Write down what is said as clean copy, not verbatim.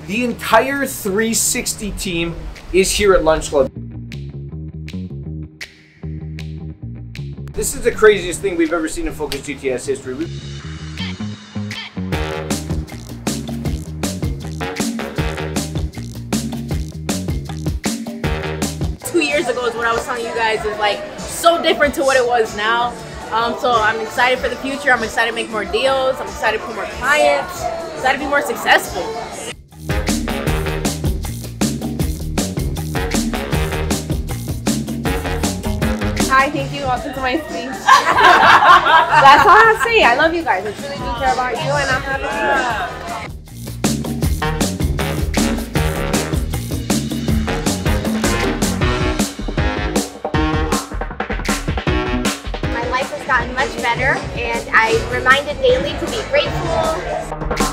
The entire 360 team is here at Lunch Club. This is the craziest thing we've ever seen in Focus GTS history. 2 years ago is what I was telling you guys is like so different to what it was now. So I'm excited for the future. I'm excited to make more deals. I'm excited to put more clients. I'm excited to be more successful. Hi, thank you. Welcome to my speech. That's all I have to say. I love you guys. I truly do care about you, and I'm happy to be My life has gotten much better, and I'm reminded daily to be grateful.